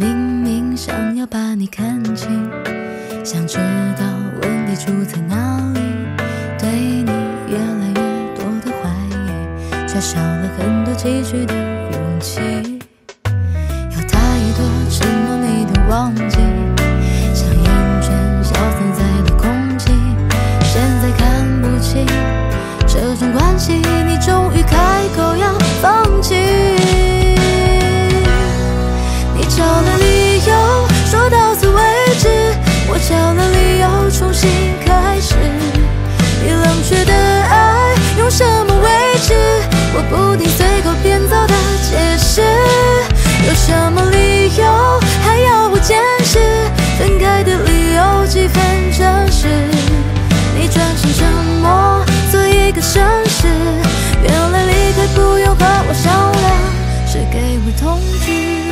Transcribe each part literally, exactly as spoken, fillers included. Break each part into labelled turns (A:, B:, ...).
A: 明明想要把你看清，想知道问题出在哪里，对你越来越多的怀疑，却少了很多继续的勇气。有太多承诺你都忘记，像烟圈消散在了空气。现在看不清这种关系，你终于开口要放弃。你找了理由说到此为止，我找了理由重新开始。你冷却的爱用什么维持？我不停随口编造的解释。有什么理由还要我解释？分开的理由几分真实？你转身沉默做一个绅士，原来离开不用和我商量，是给我通知。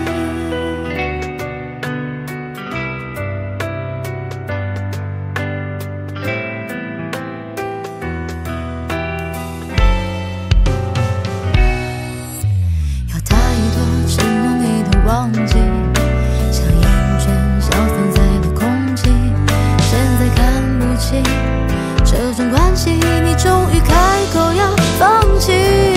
A: 忘记，像烟圈消散在了空气。现在看不清这种关系，你终于开口要放弃。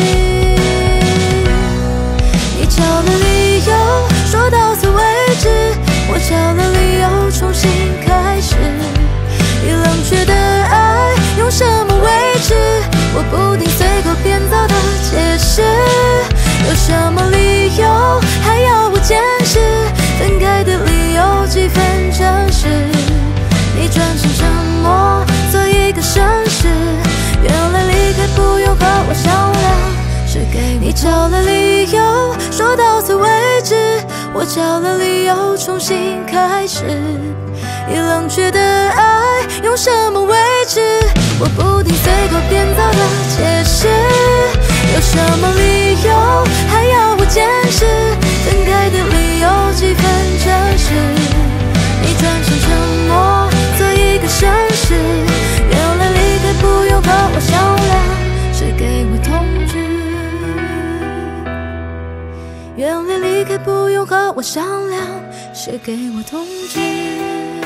A: 你找了理由说到此为止，我找了理由重新开始。你冷却的爱用什么维持？我不停随口编造的解释。有什么理由还要我解释？分开的理由几分真实？你转身沉默做一个绅士，原来离开不用和我商量，是给你找了理由说到此为止，我找了理由重新开始。你冷却的爱用什么维持？我不停随口编造的解释。有什么理由还要我解释？分开的理由几分真实？你转身沉默做一个绅士，原来离开不用和我商量，是给我通知。原来离开不用和我商量，是给我通知。